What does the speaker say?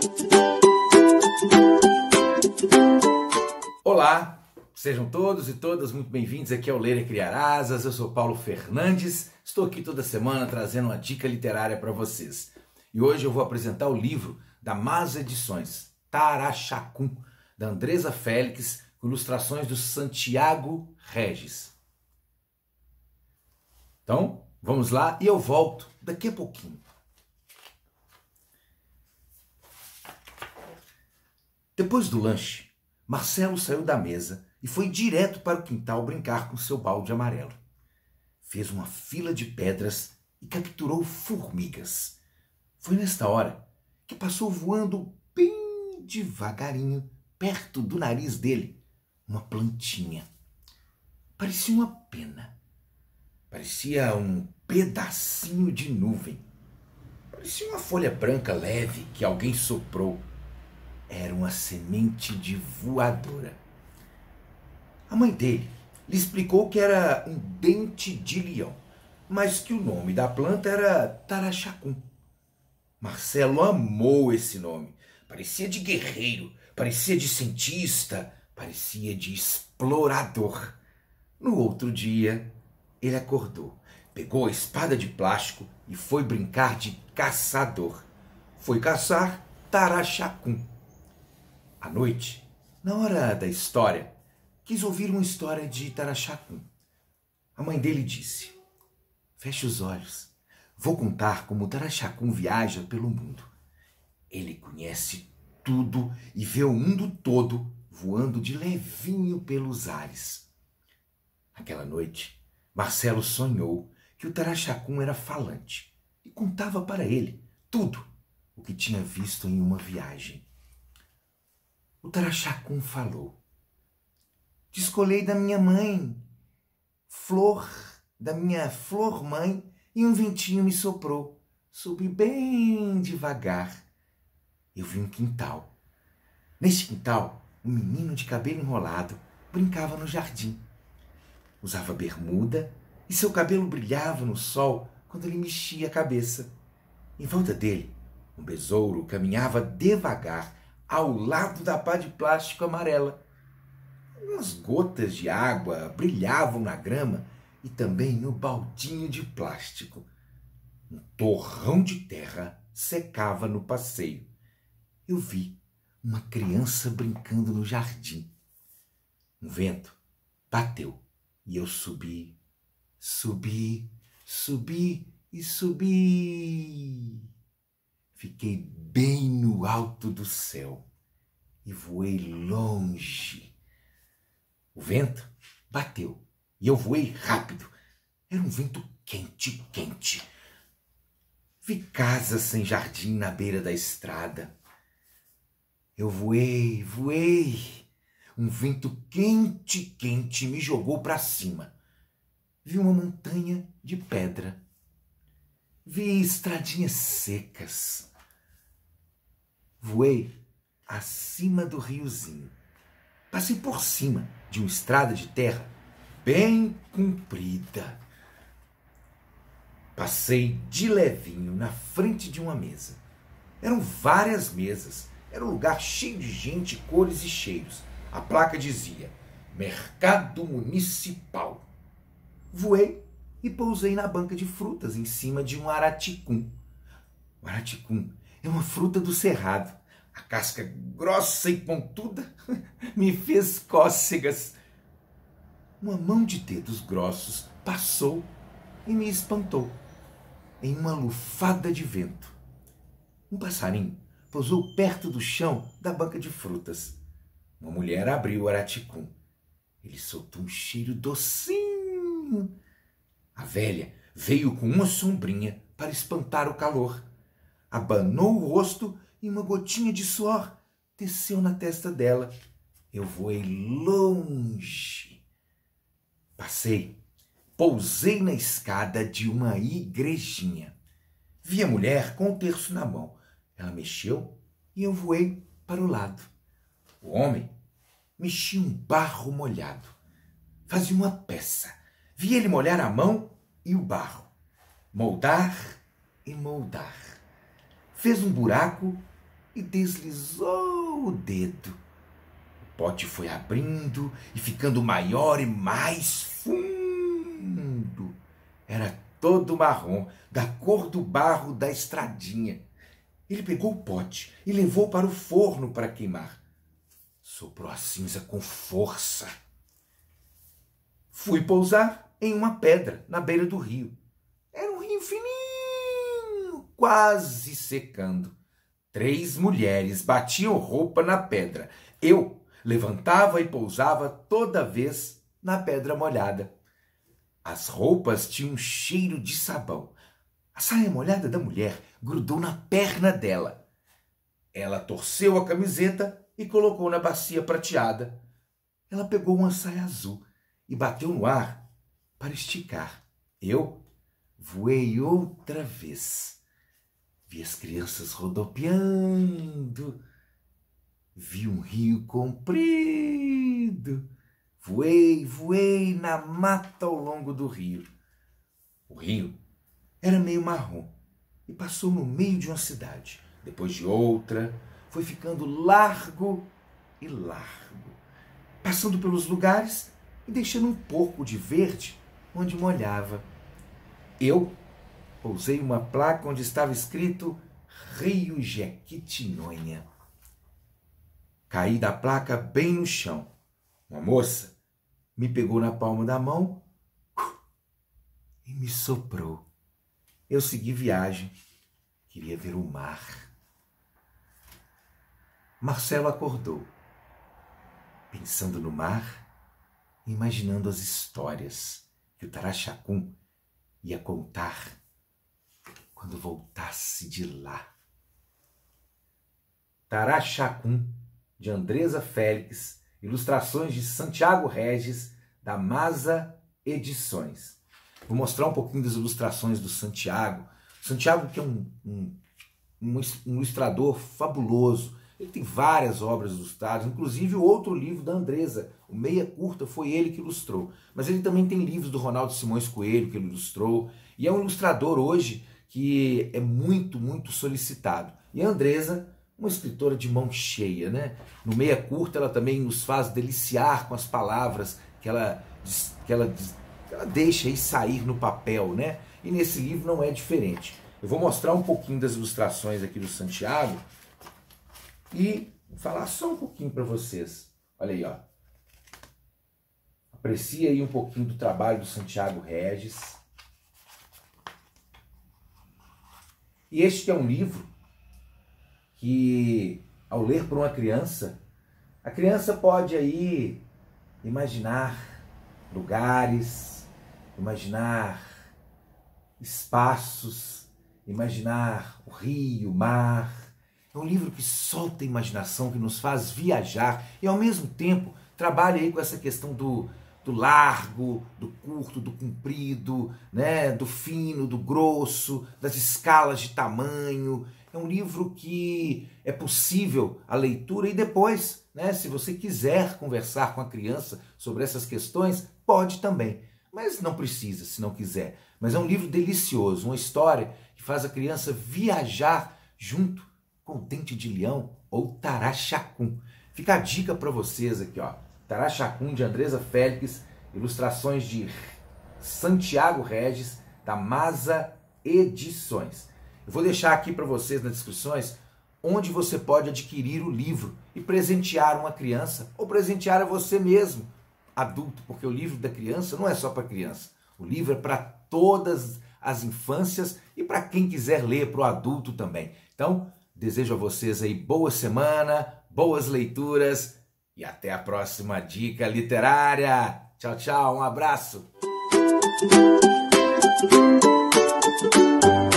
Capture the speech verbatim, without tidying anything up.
Olá, sejam todos e todas muito bem-vindos aqui ao Ler e Criar Asas. Eu sou Paulo Fernandes, estou aqui toda semana trazendo uma dica literária para vocês. E hoje eu vou apresentar o livro da Mas Edições, Taraxacum, da Andresa Félix, com ilustrações do Santiago Regis. Então, vamos lá e eu volto daqui a pouquinho. Depois do lanche, Marcelo saiu da mesa e foi direto para o quintal brincar com seu balde amarelo. Fez uma fila de pedras e capturou formigas. Foi nesta hora que passou voando bem devagarinho, perto do nariz dele, uma plantinha. Parecia uma pena. Parecia um pedacinho de nuvem. Parecia uma folha branca leve que alguém soprou. Era uma semente de voadora. A mãe dele lhe explicou que era um dente de leão, mas que o nome da planta era Taraxacum. Marcelo amou esse nome. Parecia de guerreiro, parecia de cientista, parecia de explorador. No outro dia, ele acordou, pegou a espada de plástico e foi brincar de caçador. Foi caçar Taraxacum. À noite, na hora da história, quis ouvir uma história de Taraxacum. A mãe dele disse: feche os olhos, vou contar como Taraxacum viaja pelo mundo. Ele conhece tudo e vê o mundo todo voando de levinho pelos ares. Aquela noite, Marcelo sonhou que o Taraxacum era falante e contava para ele tudo o que tinha visto em uma viagem. O Taraxacum falou: descolhei da minha mãe, flor, da minha flor mãe, e um ventinho me soprou. Subi bem devagar. Eu vi um quintal. Nesse quintal, um menino de cabelo enrolado brincava no jardim. Usava bermuda e seu cabelo brilhava no sol quando ele mexia a cabeça. Em volta dele, um besouro caminhava devagar ao lado da pá de plástico amarela. Umas gotas de água brilhavam na grama e também no baldinho de plástico. Um torrão de terra secava no passeio. Eu vi uma criança brincando no jardim. Um vento bateu e eu subi, subi, subi e subi. Fiquei bem no alto do céu e voei longe. O vento bateu e eu voei rápido. Era um vento quente, quente. Vi casas sem jardim na beira da estrada. Eu voei, voei. Um vento quente, quente me jogou para cima. Vi uma montanha de pedra. Vi estradinhas secas. Voei acima do riozinho. Passei por cima de uma estrada de terra bem comprida. Passei de levinho na frente de uma mesa. Eram várias mesas. Era um lugar cheio de gente, cores e cheiros. A placa dizia: Mercado Municipal. Voei e pousei na banca de frutas em cima de um araticum. O araticum é uma fruta do cerrado. A casca grossa e pontuda me fez cócegas. Uma mão de dedos grossos passou e me espantou em uma lufada de vento. Um passarinho pousou perto do chão da banca de frutas. Uma mulher abriu o araticum. Ele soltou um cheiro docinho. A velha veio com uma sombrinha para espantar o calor. Abanou o rosto e uma gotinha de suor desceu na testa dela. Eu voei longe. Passei, pousei na escada de uma igrejinha. Vi a mulher com o terço na mão. Ela mexeu e eu voei para o lado. O homem mexia um barro molhado. Fazia uma peça. Vi ele molhar a mão e o barro. Moldar e moldar. Fez um buraco e deslizou o dedo. O pote foi abrindo e ficando maior e mais fundo. Era todo marrom, da cor do barro da estradinha. Ele pegou o pote e levou para o forno para queimar. Soprou a cinza com força. Fui pousar em uma pedra na beira do rio. Era um rio fininho, quase secando. Três mulheres batiam roupa na pedra. Eu levantava e pousava toda vez na pedra molhada. As roupas tinham um cheiro de sabão. A saia molhada da mulher grudou na perna dela. Ela torceu a camiseta e colocou na bacia prateada. Ela pegou uma saia azul e bateu no ar para esticar. Eu voei outra vez. Vi as crianças rodopiando. Vi um rio comprido. Voei, voei na mata ao longo do rio. O rio era meio marrom e passou no meio de uma cidade. Depois de outra, foi ficando largo e largo, passando pelos lugares e deixando um pouco de verde onde molhava. Eu pousei uma placa onde estava escrito Rio Jequitinhonha. Caí da placa bem no chão. Uma moça me pegou na palma da mão e me soprou. Eu segui viagem. Queria ver o mar. Marcelo acordou, pensando no mar, imaginando as histórias que o Tarashacum ia contar quando voltasse de lá. Tarashacum, de Andresa Félix, ilustrações de Santiago Regis, da Masa Edições. Vou mostrar um pouquinho das ilustrações do Santiago. Santiago, que é um, um, um ilustrador fabuloso. Ele tem várias obras ilustradas, inclusive o outro livro da Andresa, o Meia Curta, foi ele que ilustrou. Mas ele também tem livros do Ronaldo Simões Coelho, que ele ilustrou. E é um ilustrador hoje que é muito, muito solicitado. E a Andresa, uma escritora de mão cheia, né? No Meia Curta ela também nos faz deliciar com as palavras que ela, que ela, que ela deixa aí sair no papel, né? E nesse livro não é diferente. Eu vou mostrar um pouquinho das ilustrações aqui do Santiago e falar só um pouquinho para vocês. Olha aí, ó. Aprecie aí um pouquinho do trabalho do Santiago Regis. E este que é um livro que, ao ler por uma criança, a criança pode aí imaginar lugares, imaginar espaços, imaginar o rio, o mar. É um livro que solta a imaginação, que nos faz viajar e, ao mesmo tempo, trabalha aí com essa questão do, do largo, do curto, do comprido, né? Do fino, do grosso, das escalas de tamanho. É um livro que é possível a leitura e depois, né, se você quiser conversar com a criança sobre essas questões, pode também. Mas não precisa, se não quiser. Mas é um livro delicioso, uma história que faz a criança viajar junto com o Dente de Leão ou Tarashacum. Fica a dica para vocês aqui, ó. Tarashacum, de Andresa Félix, ilustrações de Santiago Regis, da Masa Edições. Eu vou deixar aqui para vocês nas descrições onde você pode adquirir o livro e presentear uma criança ou presentear a você mesmo, adulto, porque o livro da criança não é só para criança. O livro é para todas as infâncias e para quem quiser ler, para o adulto também. Então, desejo a vocês aí boa semana, boas leituras e até a próxima dica literária. Tchau, tchau, um abraço.